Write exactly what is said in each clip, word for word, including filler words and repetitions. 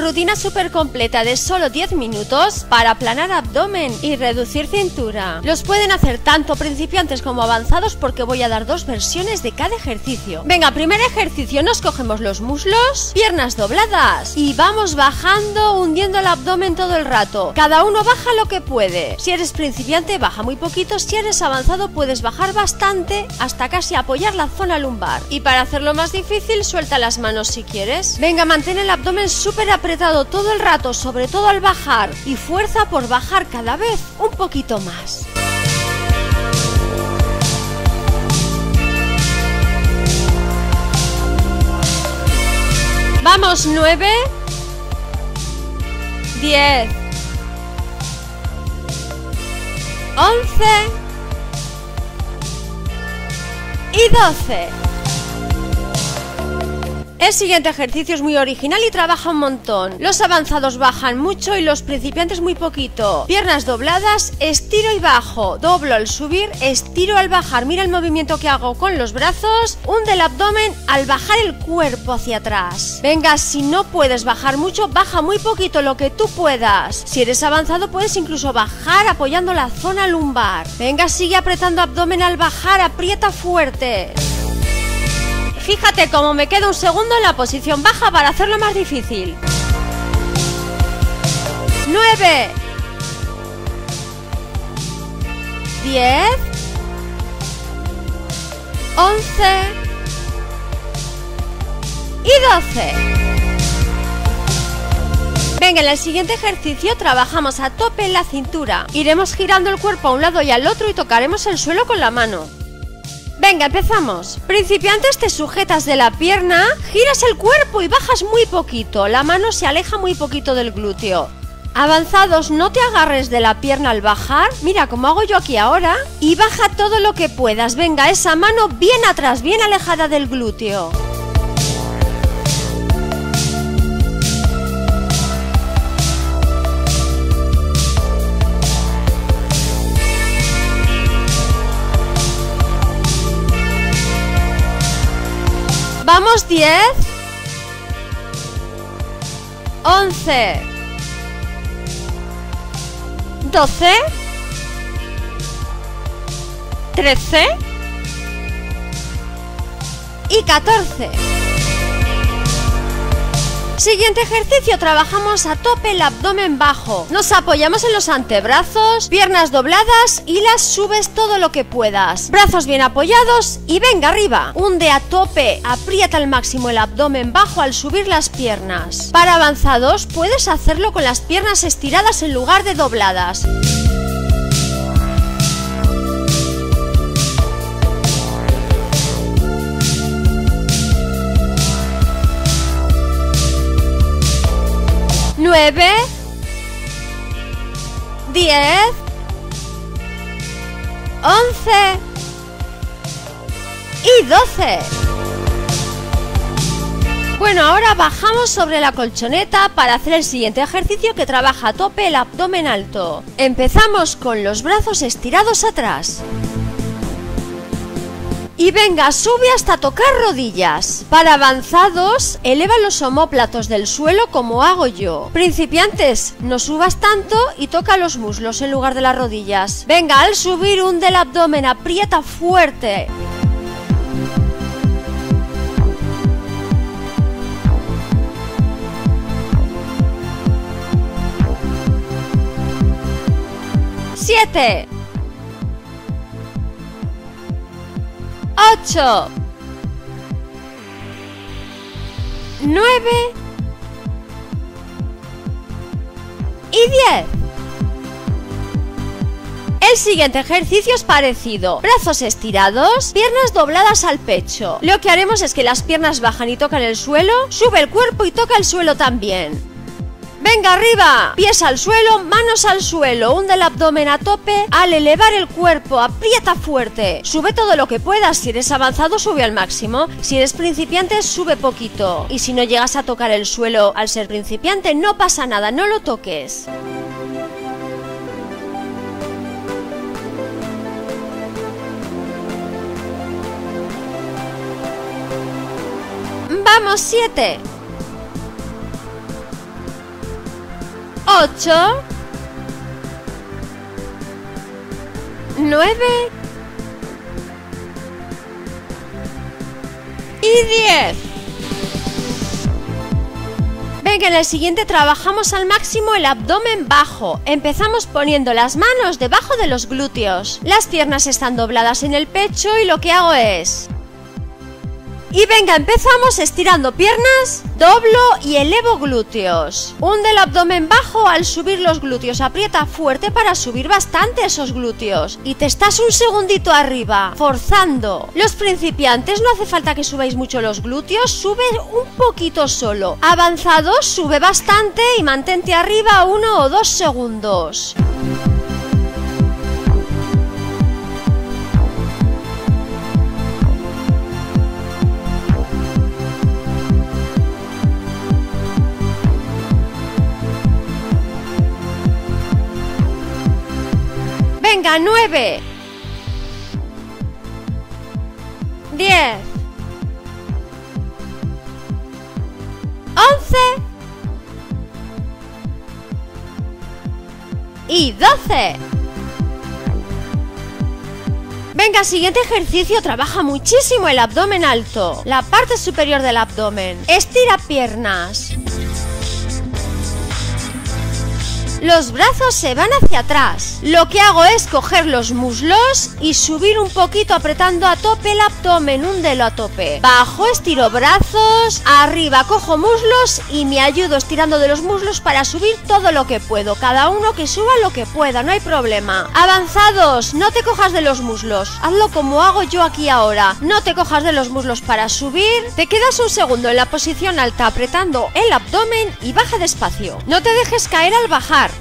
rutina súper completa de solo diez minutos para aplanar abdomen y reducir cintura. Los pueden hacer tanto principiantes como avanzados porque voy a dar dos versiones de cada ejercicio. Venga, primer ejercicio, nos cogemos los muslos, piernas dobladas y vamos bajando, hundiendo el abdomen todo el rato. Cada uno baja lo que puede. Si eres principiante, baja muy poquito. Si eres avanzado, puedes bajar bastante hasta casi apoyar la zona lumbar. Y para hacerlo más difícil, suelta las manos si quieres. Venga, mantén el abdomen súper apretado todo el rato, sobre todo al bajar, y fuerza por bajar cada vez un poquito más. Vamos, nueve, diez, once y doce. El siguiente ejercicio es muy original y trabaja un montón. Los avanzados bajan mucho y los principiantes muy poquito. Piernas dobladas, estiro y bajo. Doblo al subir, estiro al bajar. Mira el movimiento que hago con los brazos. Hunde el abdomen al bajar el cuerpo hacia atrás. Venga, si no puedes bajar mucho, baja muy poquito, lo que tú puedas. Si eres avanzado, puedes incluso bajar apoyando la zona lumbar. Venga, sigue apretando abdomen al bajar, aprieta fuerte. Fíjate cómo me quedo un segundo en la posición baja para hacerlo más difícil. nueve, diez, once y doce. Venga, en el siguiente ejercicio trabajamos a tope en la cintura. Iremos girando el cuerpo a un lado y al otro y tocaremos el suelo con la mano. Venga, empezamos. Principiantes, te sujetas de la pierna, giras el cuerpo y bajas muy poquito. La mano se aleja muy poquito del glúteo. Avanzados, no te agarres de la pierna al bajar. Mira como hago yo aquí ahora. Y baja todo lo que puedas. Venga, esa mano bien atrás, bien alejada del glúteo. Vamos, diez, once, doce, trece y catorce. Siguiente ejercicio, trabajamos a tope el abdomen bajo. Nos apoyamos en los antebrazos, piernas dobladas y las subes todo lo que puedas. Brazos bien apoyados y venga arriba. Hunde a tope, aprieta al máximo el abdomen bajo al subir las piernas. Para avanzados, puedes hacerlo con las piernas estiradas en lugar de dobladas. nueve, diez, once y doce. Bueno, ahora bajamos sobre la colchoneta para hacer el siguiente ejercicio que trabaja a tope el abdomen alto. Empezamos con los brazos estirados atrás. Y venga, sube hasta tocar rodillas. Para avanzados, eleva los omóplatos del suelo como hago yo. Principiantes, no subas tanto y toca los muslos en lugar de las rodillas. Venga, al subir, hunde el abdomen, aprieta fuerte. Siete. Ocho, nueve y diez. El siguiente ejercicio es parecido. Brazos estirados, piernas dobladas al pecho. Lo que haremos es que las piernas bajan y tocan el suelo, sube el cuerpo y toca el suelo también. ¡Venga, arriba! Pies al suelo, manos al suelo, hunde el abdomen a tope. Al elevar el cuerpo, aprieta fuerte. Sube todo lo que puedas. Si eres avanzado, sube al máximo. Si eres principiante, sube poquito. Y si no llegas a tocar el suelo al ser principiante, no pasa nada, no lo toques. Vamos, siete. ocho, nueve y diez. Venga, en el siguiente trabajamos al máximo el abdomen bajo. Empezamos poniendo las manos debajo de los glúteos. Las piernas están dobladas en el pecho y lo que hago es... Y venga, empezamos estirando piernas, doblo y elevo glúteos. Hunde el abdomen bajo al subir los glúteos, aprieta fuerte para subir bastante esos glúteos. Y te estás un segundito arriba, forzando. Los principiantes no hace falta que subáis mucho los glúteos, sube un poquito solo. Avanzados, sube bastante y mantente arriba uno o dos segundos. Venga, nueve, diez, once y doce. Venga, siguiente ejercicio trabaja muchísimo el abdomen alto, la parte superior del abdomen. Estira piernas. Los brazos se van hacia atrás. Lo que hago es coger los muslos y subir un poquito apretando a tope el abdomen, húndelo a tope. Bajo, estiro brazos, arriba cojo muslos y me ayudo estirando de los muslos para subir todo lo que puedo. Cada uno que suba lo que pueda, no hay problema. Avanzados, no te cojas de los muslos. Hazlo como hago yo aquí ahora. No te cojas de los muslos para subir. Te quedas un segundo en la posición alta apretando el abdomen y baja despacio. No te dejes caer al bajar.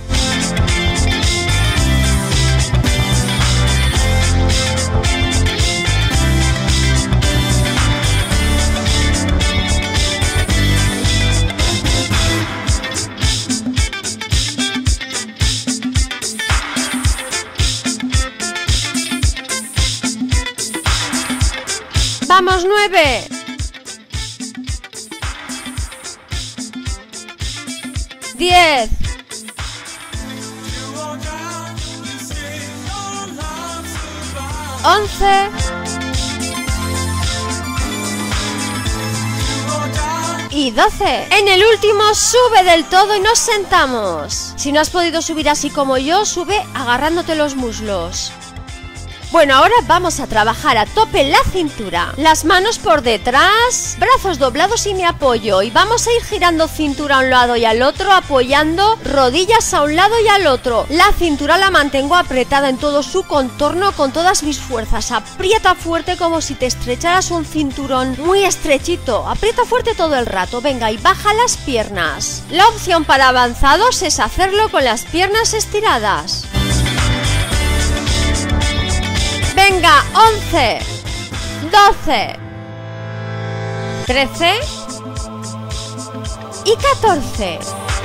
Vamos, nueve, diez, once y doce. En el último sube del todo y nos sentamos. Si no has podido subir así como yo, sube agarrándote los muslos. Bueno, ahora vamos a trabajar a tope la cintura. Las manos por detrás, brazos doblados y me apoyo. Y vamos a ir girando cintura a un lado y al otro, apoyando rodillas a un lado y al otro. La cintura la mantengo apretada en todo su contorno con todas mis fuerzas. Aprieta fuerte como si te estrecharas un cinturón muy estrechito. Aprieta fuerte todo el rato. Venga, y baja las piernas. La opción para avanzados es hacerlo con las piernas estiradas. Venga, once, doce, trece y catorce.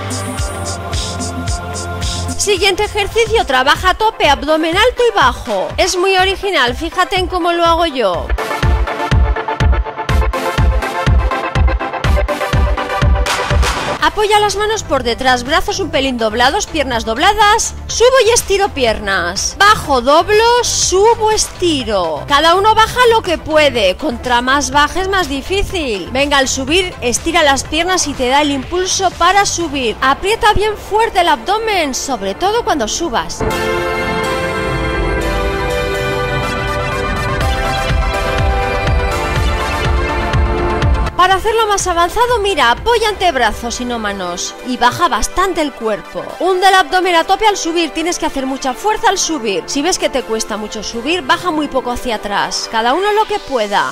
Siguiente ejercicio, trabaja a tope, abdomen alto y bajo. Es muy original, fíjate en cómo lo hago yo. Apoya las manos por detrás, brazos un pelín doblados, piernas dobladas. Subo y estiro piernas. Bajo, doblo, subo, estiro. Cada uno baja lo que puede. Contra más bajes, más difícil. Venga, al subir, estira las piernas y te da el impulso para subir. Aprieta bien fuerte el abdomen, sobre todo cuando subas. Para hacerlo más avanzado, mira, apoya antebrazos y no manos y baja bastante el cuerpo. Hunde el abdomen a tope al subir, tienes que hacer mucha fuerza al subir. Si ves que te cuesta mucho subir, baja muy poco hacia atrás. Cada uno lo que pueda.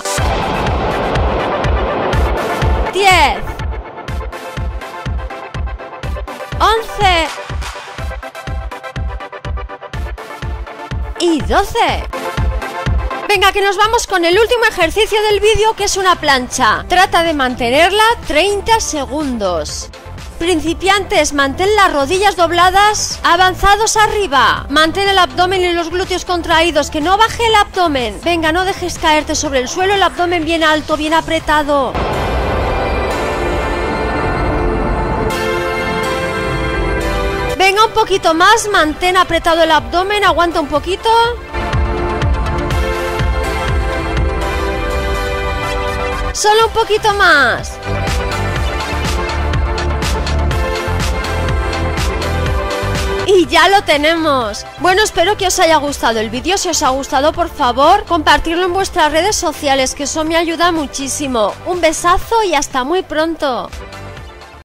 diez, once y doce. Venga, que nos vamos con el último ejercicio del vídeo, que es una plancha. Trata de mantenerla treinta segundos. Principiantes, mantén las rodillas dobladas, avanzados arriba. Mantén el abdomen y los glúteos contraídos, que no baje el abdomen. Venga, no dejes caerte sobre el suelo, el abdomen bien alto, bien apretado. Solo un poquito más, mantén apretado el abdomen, aguanta un poquito. Solo un poquito más. Y ya lo tenemos. Bueno, espero que os haya gustado el vídeo. Si os ha gustado, por favor, compartirlo en vuestras redes sociales, que eso me ayuda muchísimo. Un besazo y hasta muy pronto.